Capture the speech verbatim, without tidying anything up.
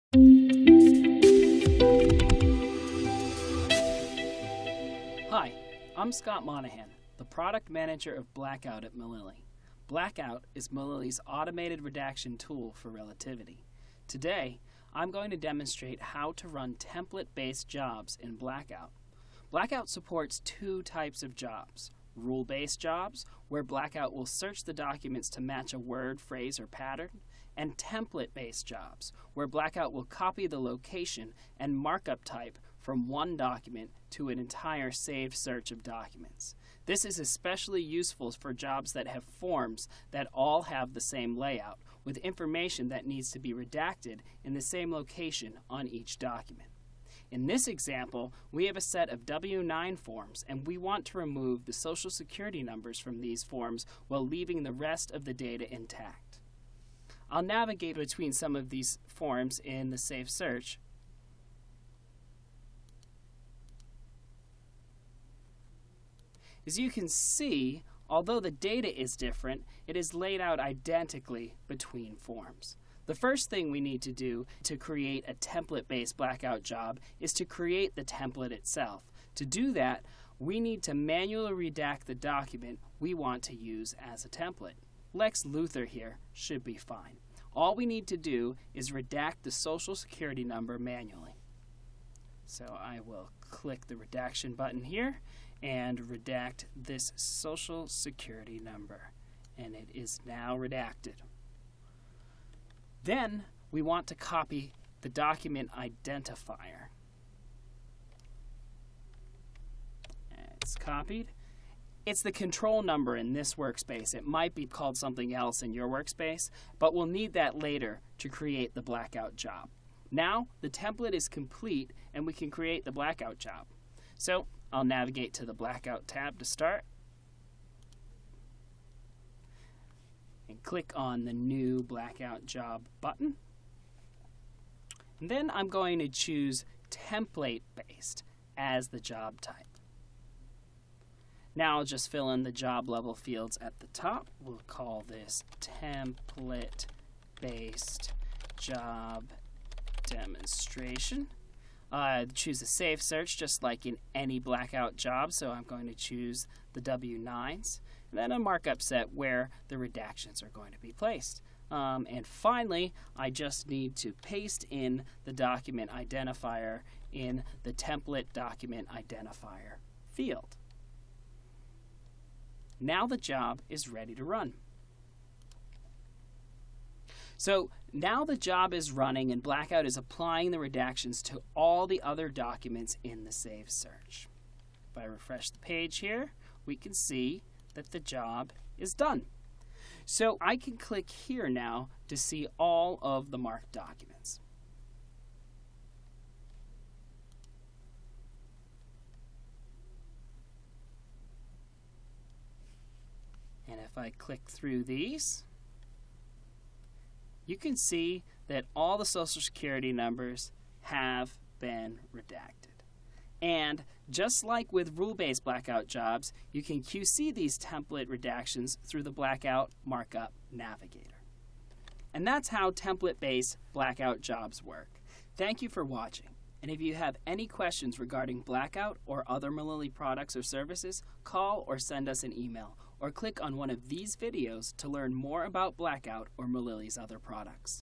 Hi, I'm Scott Monahan, the product manager of Blackout at Milyli. Blackout is Milyli's automated redaction tool for Relativity. Today, I'm going to demonstrate how to run template-based jobs in Blackout. Blackout supports two types of jobs: rule-based jobs, where Blackout will search the documents to match a word, phrase, or pattern, and template-based jobs, where Blackout will copy the location and markup type from one document to an entire saved search of documents. This is especially useful for jobs that have forms that all have the same layout, with information that needs to be redacted in the same location on each document. In this example, we have a set of W nine forms, and we want to remove the Social Security numbers from these forms while leaving the rest of the data intact. I'll navigate between some of these forms in the Safe Search. As you can see, although the data is different, it is laid out identically between forms. The first thing we need to do to create a template-based Blackout job is to create the template itself. To do that, we need to manually redact the document we want to use as a template. Lex Luthor here should be fine. All we need to do is redact the Social Security number manually. So I will click the redaction button here and redact this Social Security number, and it is now redacted. Then we want to copy the document identifier. It's copied. It's the control number in this workspace. It might be called something else in your workspace, but we'll need that later to create the Blackout job. Now the template is complete and we can create the Blackout job. So I'll navigate to the Blackout tab to start and click on the new Blackout job button. And then I'm going to choose template-based as the job type. Now I'll just fill in the job level fields at the top. We'll call this template-based job demonstration. Uh, choose a safe search just like in any Blackout job, so I'm going to choose the W nines. And then a markup set where the redactions are going to be placed. Um, and finally, I just need to paste in the document identifier in the template document identifier field. Now the job is ready to run. So now the job is running and Blackout is applying the redactions to all the other documents in the Save Search. If I refresh the page here, we can see that the job is done. So I can click here now to see all of the marked documents. And if I click through these, you can see that all the Social Security numbers have been redacted. And just like with rule-based Blackout jobs, you can Q C these template redactions through the Blackout Markup Navigator. And that's how template-based Blackout jobs work. Thank you for watching. And if you have any questions regarding Blackout or other Milyli products or services, call or send us an email, or click on one of these videos to learn more about Blackout or Milyli's other products.